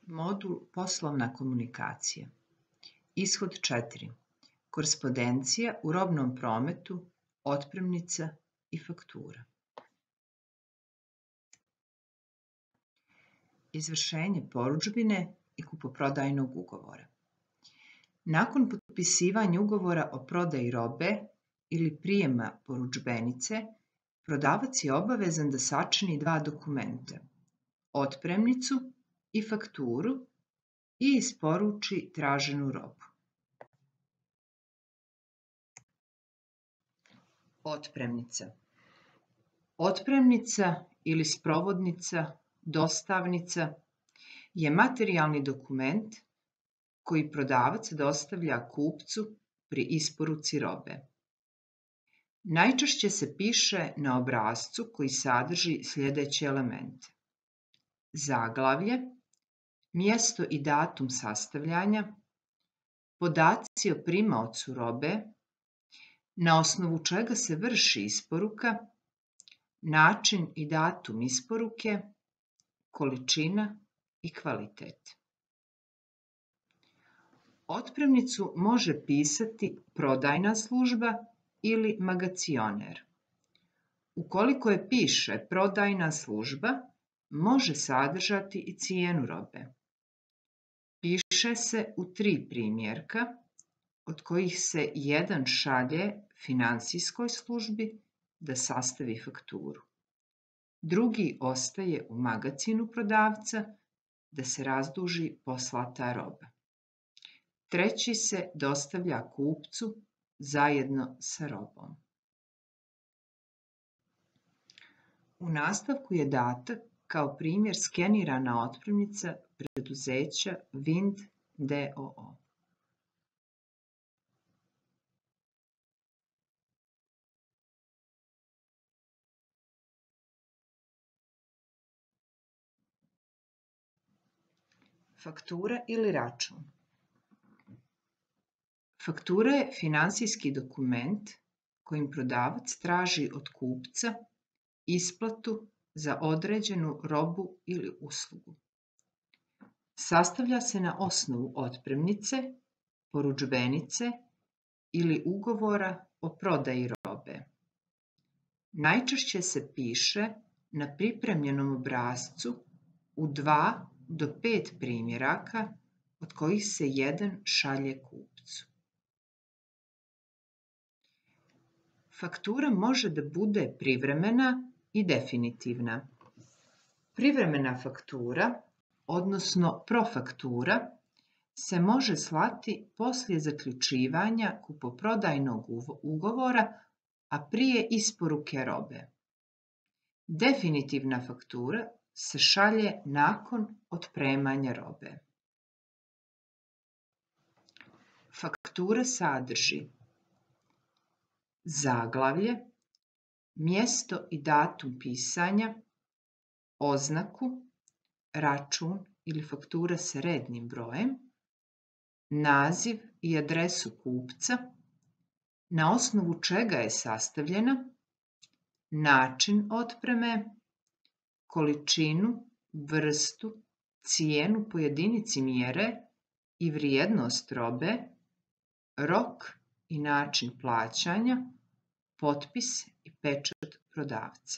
Modul Poslovna komunikacija. Ishod 4. Korespondencija u robnom prometu, otpremnica i faktura. Izvršenje porudžbine i kupoprodajnog ugovora. Nakon potpisivanja ugovora o prodaji robe ili prijema porudžbenice, prodavac je obavezan da sačini dva dokumenta, otpremnicu i fakturu, i isporuči traženu robu. Otpremnica. Otpremnica ili sprovodnica, dostavnica je materijalni dokument koji prodavac dostavlja kupcu pri isporuci robe. Najčešće se piše na obrascu koji sadrži sljedeće elemente: zaglavlje, mjesto i datum sastavljanja, podaci o primaocu robe, na osnovu čega se vrši isporuka, način i datum isporuke, količina i kvalitet. Otpremnicu može pisati prodajna služba ili magacioner. Ukoliko je piše prodajna služba, može sadržati i cijenu robe. Piše se u 3 primjerka, od kojih se jedan šalje finansijskoj službi da sastavi fakturu. Drugi ostaje u magacinu prodavca da se razduži poslata roba. Treći se dostavlja kupcu zajedno sa robom. U nastavku je data kao primjer skenirana otpremnica preduzeća Vind d.o.o. Faktura ili račun. Faktura je finansijski dokument kojim prodavac traži od kupca isplatu za određenu robu ili uslugu. Sastavlja se na osnovu otpremnice, porudžbenice ili ugovora o prodaji robe. Najčešće se piše na pripremljenom obrascu u 2 do 5 primjeraka, od kojih se jedan šalje kupcu. Faktura može da bude privremena i definitivna. Privremena faktura, odnosno profaktura, se može slati poslije zaključivanja kupoprodajnog ugovora, a prije isporuke robe. Definitivna faktura se šalje nakon otpremanja robe. Faktura sadrži zaglavlje, mjesto i datum pisanja, oznaku, račun ili faktura sa rednim brojem, naziv i adresu kupca, na osnovu čega je sastavljena, način otpreme, količinu, vrstu, cijenu po jedinici mjere i vrijednost robe, rok i način plaćanja, potpis i pečat prodavca.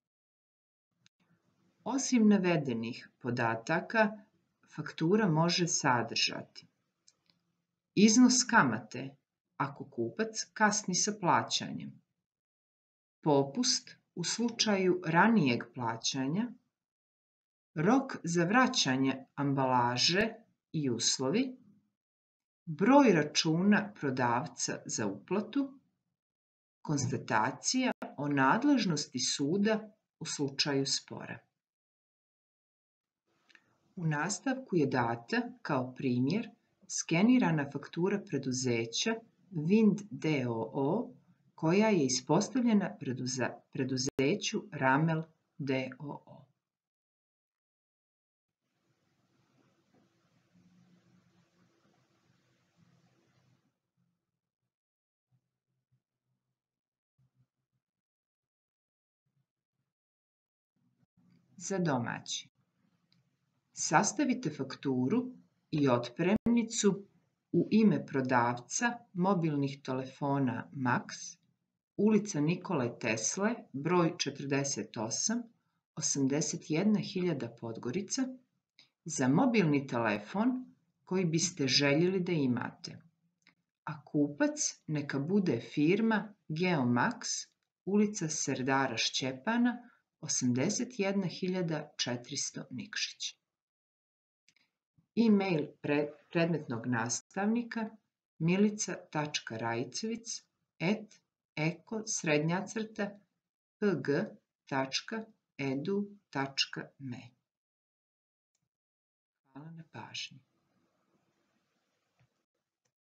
Osim navedenih podataka, faktura može sadržati iznos kamate ako kupac kasni sa plaćanjem, popust u slučaju ranijeg plaćanja, rok za vraćanje ambalaže i uslovi, broj računa prodavca za uplatu, konstatacija o nadležnosti suda u slučaju spora. U nastavku je data kao primjer skenirana faktura preduzeća Vind d.o.o. koja je ispostavljena preduzeću Ramel d.o.o. Za domaći. Sastavite fakturu i otpremnicu u ime prodavca mobilnih telefona Max, ulica Nikole Tesle, broj 48, 81.000 Podgorica, za mobilni telefon koji biste željeli da imate, a kupac neka bude firma Geomax, ulica Serdara Šćepana, 81.400 Nikšić. E-mail predmetnog nastavnika milica.rajcevic@eko-pg.edu.me. Hvala na pažnji.